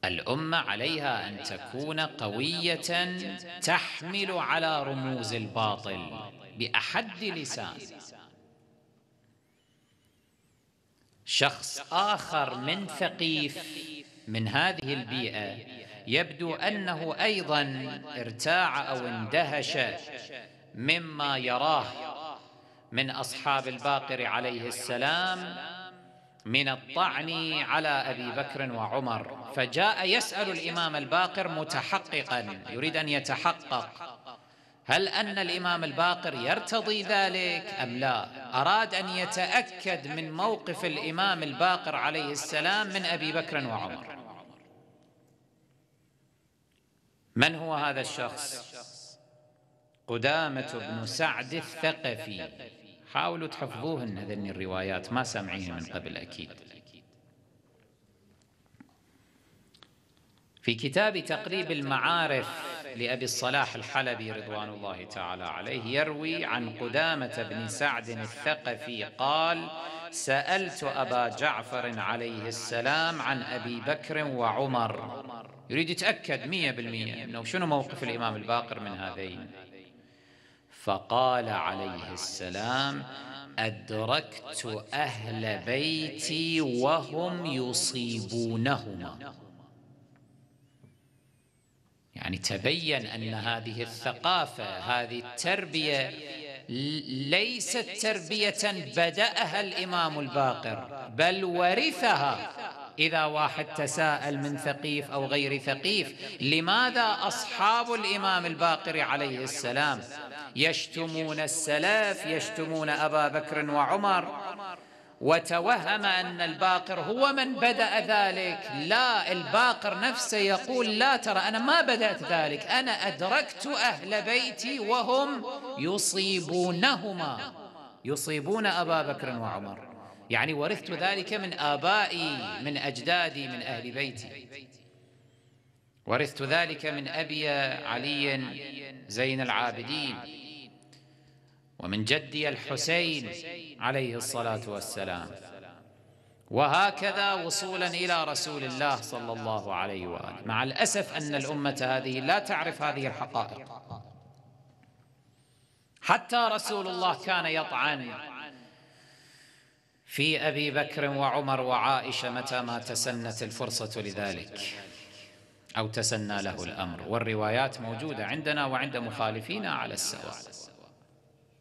الأمة عليها أن تكون قوية تحمل على رموز الباطل بأحد لسان. شخص آخر من ثقيف من هذه البيئة يبدو أنه أيضا ارتاع أو اندهش مما يراه من أصحاب الباقر عليه السلام من الطعن على أبي بكر وعمر، فجاء يسأل الإمام الباقر متحققا، يريد أن يتحقق هل أن الإمام الباقر يرتضي ذلك أم لا. أراد أن يتأكد من موقف الإمام الباقر عليه السلام من أبي بكر وعمر. من هو هذا الشخص؟ قدامة بن سعد الثقفي. حاولوا تحفظوهن هذين الروايات، ما سمعيها من قبل أكيد. في كتاب تقريب المعارف لأبي الصلاح الحلبي رضوان الله تعالى عليه يروي عن قدامة بن سعد الثقفي قال: سألت أبا جعفر عليه السلام عن أبي بكر وعمر. يريد يتأكد 100% أنه شنو موقف الإمام الباقر من هذين. فقال عليه السلام: أدركت أهل بيتي وهم يصيبونهما. يعني تبين أن هذه الثقافة، هذه التربية ليست تربية بدأها الإمام الباقر، بل ورثها. إذا واحد تساءل من ثقيف أو غير ثقيف لماذا أصحاب الإمام الباقر عليه السلام يشتمون السلف، يشتمون أبا بكر وعمر، وتوهم أن الباقر هو من بدأ ذلك، لا، الباقر نفسه يقول: لا، ترى أنا ما بدأت ذلك، أنا أدركت أهل بيتي وهم يصيبونهما، يصيبون أبا بكر وعمر. يعني ورثت ذلك من آبائي، من أجدادي، من أهل بيتي. ورثت ذلك من أبي علي زين العابدين، ومن جدي الحسين عليه الصلاة والسلام، وهكذا وصولا إلى رسول الله صلى الله عليه وآله. مع الأسف أن الأمة هذه لا تعرف هذه الحقائق. حتى رسول الله كان يطعن في أبي بكر وعمر وعائشة متى ما تسنت الفرصة لذلك أو تسنى له الأمر، والروايات موجودة عندنا وعند مخالفين على السواء.